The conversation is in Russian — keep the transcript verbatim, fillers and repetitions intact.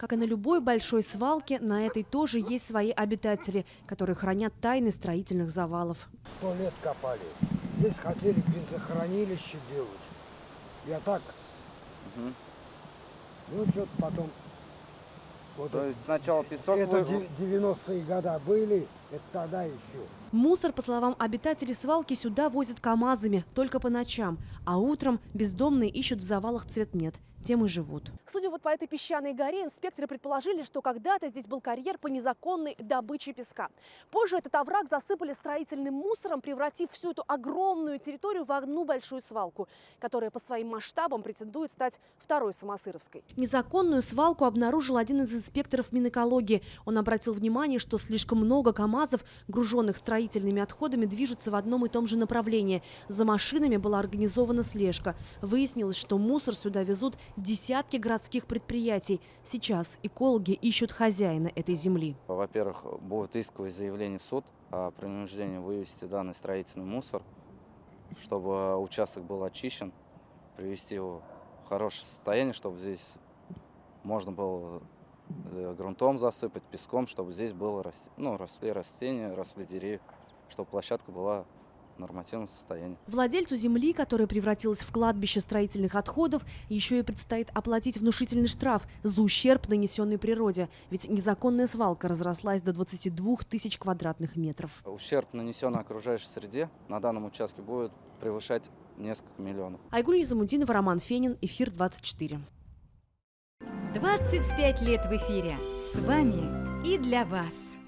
Как и на любой большой свалке, на этой тоже есть свои обитатели, которые хранят тайны строительных завалов. Сто лет копали. Здесь хотели бензохранилище делать. Я так. Угу. Ну, что-то потом. Вот То это, есть сначала песок... Это вы... девяностые годы были, это тогда еще. Мусор, по словам обитателей свалки, сюда возят КАМАЗами только по ночам, а утром бездомные ищут в завалах цветмет. Тем и живут. Судя вот по этой песчаной горе, инспекторы предположили, что когда-то здесь был карьер по незаконной добыче песка. Позже этот овраг засыпали строительным мусором, превратив всю эту огромную территорию в одну большую свалку, которая по своим масштабам претендует стать второй Самосыровской. Незаконную свалку обнаружил один из инспекторов Минэкологии. Он обратил внимание, что слишком много КАМАЗов, груженных строительными отходами, движутся в одном и том же направлении. За машинами была организована слежка. Выяснилось, что мусор сюда везут десятки городских предприятий. Сейчас экологи ищут хозяина этой земли. Во-первых, будет исковое заявление в суд о принуждении вывести данный строительный мусор, чтобы участок был очищен, привести его в хорошее состояние, чтобы здесь можно было грунтом засыпать, песком, чтобы здесь было, ну, росли растения, росли деревья, чтобы площадка была в нормативном состоянии. Владельцу земли, которая превратилась в кладбище строительных отходов, еще и предстоит оплатить внушительный штраф за ущерб, нанесенный природе. Ведь незаконная свалка разрослась до двадцати двух тысяч квадратных метров. Ущерб, нанесенный окружающей среде, на данном участке будет превышать несколько миллионов. Айгуль Низамудинова, Роман Фенин, Эфир двадцать четыре. двадцать пять лет в эфире. С вами и для вас.